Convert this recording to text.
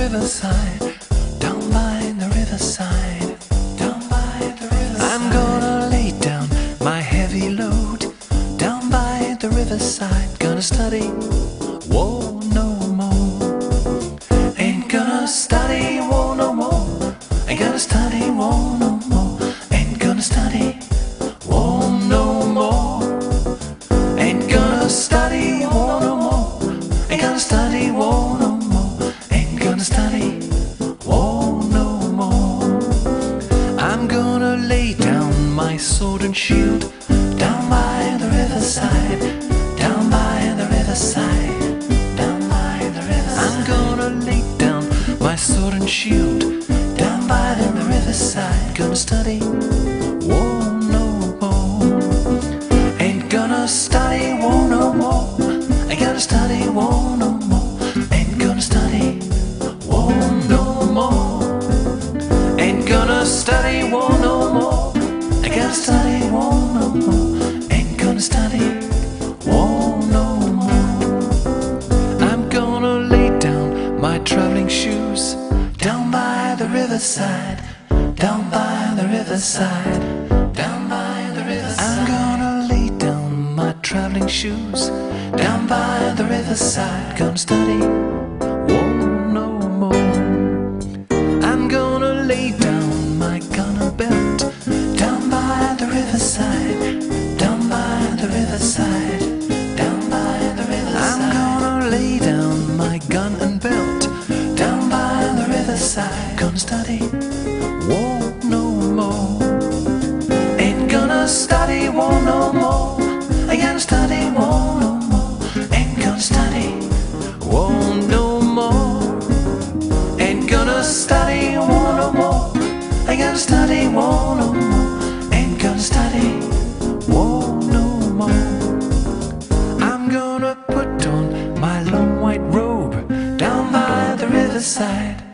riverside, down by the riverside, down by the riverside. I'm gonna lay down my heavy load down by the riverside. Gonna study, whoa, no more. Ain't gonna study, whoa, no more. Ain't gonna study, whoa, no more. Ain't gonna study, whoa, no more. Ain't gonna study, whoa, no more. Ain't gonna study, whoa, no more. Ain't gonna study, whoa, no more. I'm gonna lay down my sword and shield down by the riverside, down by the riverside, down by the riverside. I'm gonna lay down my sword and shield down by the riverside. Gonna study, whoa, no more. Ain't gonna study, whoa, no more. Ain't gonna study, whoa, no more. Ain't gonna study, whoa, no more. Ain't gonna study, whoa, no more. Ain't gonna study, whoa, no more. Ain't gonna study, whoa, no more. I'm gonna lay down my traveling shoes down by the riverside, down by the riverside, down by the riverside. I'm gonna lay down my traveling shoes down by the riverside. Gonna study, whoa, no more. I'm gonna lay down my gun and belt down by the riverside, down by the riverside, down by the riverside. I'm gonna lay down my gun and belt down by the riverside. Gonna study, whoa, no more. Ain't gonna study, whoa, no more. Ain't gonna study, whoa, no more. Ain't gonna study, whoa, no more. Ain't gonna study, whoa, no more. Ain't gonna study, whoa, no more. Ain't gonna study, whoa, no more. I'm gonna put on my long white robe down by the riverside,